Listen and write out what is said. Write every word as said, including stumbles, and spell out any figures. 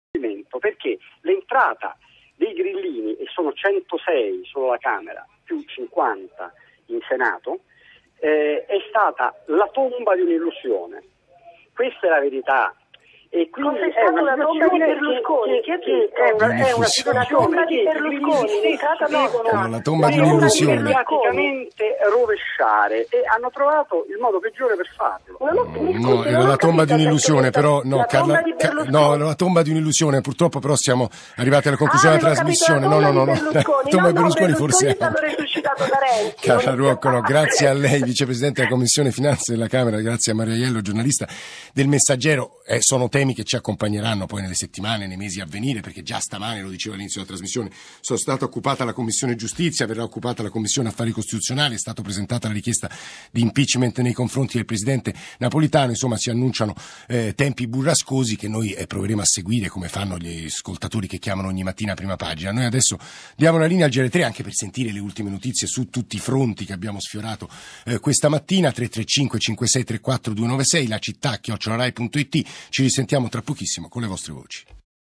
perché l'entrata dei grillini, e sono centosei solo la Camera, più cinquanta in Senato, eh, è stata la tomba di un'illusione. Questa è la verità. E quindi è una tomba di Berlusconi, che, che, che è una, è una situazione che Berlusconi devono, la tomba di un'illusione praticamente rovesciare, e hanno trovato il modo peggiore per farlo. No, era la tomba di un'illusione, però no, Carla, ca, no, la tomba di un'illusione. Purtroppo però siamo arrivati alla conclusione ah, della trasmissione. No, no, no, no, la tomba di Berlusconi forse è Carla Ruocco, no, grazie a lei, vicepresidente della Commissione Finanze della Camera, grazie a Maria Aiello, giornalista del Messaggero. Eh, sono temi che ci accompagneranno poi nelle settimane, nei mesi a venire, perché già stamane, lo dicevo all'inizio della trasmissione, sono stata occupata la Commissione Giustizia, verrà occupata la Commissione Affari Costituzionali, è stata presentata la richiesta di impeachment nei confronti del Presidente Napolitano. Insomma, si annunciano eh, tempi burrascosi che noi eh, proveremo a seguire, come fanno gli ascoltatori che chiamano ogni mattina a prima pagina. Noi adesso diamo la linea al G R tre anche per sentire le ultime notizie su tutti i fronti che abbiamo sfiorato eh, questa mattina. Tre tre cinque cinque sei tre quattro due nove sei, la città chiocciola rai punto it. Ci risentiamo tra pochissimo con le vostre voci.